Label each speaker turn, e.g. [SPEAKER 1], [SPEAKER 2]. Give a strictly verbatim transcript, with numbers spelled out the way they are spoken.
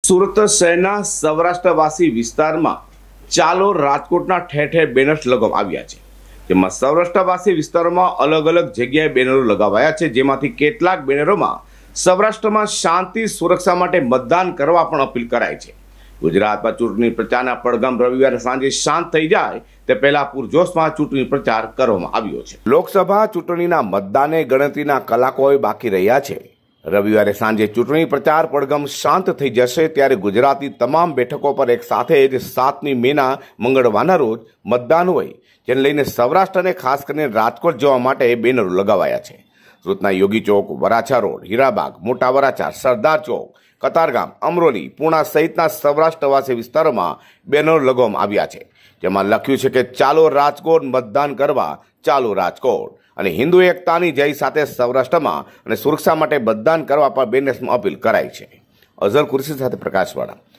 [SPEAKER 1] સુરત શહેરના સૌરાષ્ટ્રવાસી વિસ્તારમાં ચાલો રાજકોટના ઠેર ઠેર બેનર્સ લગાવવામાં આવ્યા છે, જેમાં સૌરાષ્ટ્રવાસી વિસ્તારોમાં અલગ અલગ જગ્યાએ બેનરો લગાવાયા છે, જેમાંથી કેટલાક બેનરોમાં સૌરાષ્ટ્રમાં શાંતિ સુરક્ષા માટે મતદાન કરવા પણ અપીલ કરાઈ છે। ગુજરાતમાં ચૂંટણી પ્રચારના પડઘમ રવિવારે સાંજે શાંત થઈ જાય તે પહેલા પૂરજોશમાં ચૂંટણી પ્રચાર કરવામાં આવ્યો છે। લોકસભા ચૂંટણીના મતદાને ગણતરીના કલાકો બાકી રહ્યા છે। રવિવારે સાંજે ચૂંટણી પ્રચાર પડઘમ શાંત થઈ જશે ત્યારે ગુજરાતની તમામ બેઠકો પર એક સાથે જ સાતમી મેના મંગળવારના રોજ મતદાન હોય, જેને લઈને સૌરાષ્ટ્ર અને ખાસ કરીને રાજકોટ જવા માટે બેનરો લગાવાયા છે। સુરતના યોગી ચોક, વરાછા રોડ, હીરાબાગ, મોટા વરાછા, સરદાર ચોક, કતારગામ, અમરોલી, પૂણા સહિતના સૌરાષ્ટ્રવાસી વિસ્તારોમાં બેનરો લગાવવામાં આવ્યા છે, જેમાં લખ્યું છે કે ચાલો રાજકોટ મતદાન કરવા, ચાલો રાજકોટ અને હિન્દુ એકતાની જય સાથે સૌરાષ્ટ્રમાં અને સુરક્ષા માટે મતદાન કરવા પર બેનર્સમાં અપીલ કરાઈ છે। અઝર કુર્સી સાથે પ્રકાશવાળા।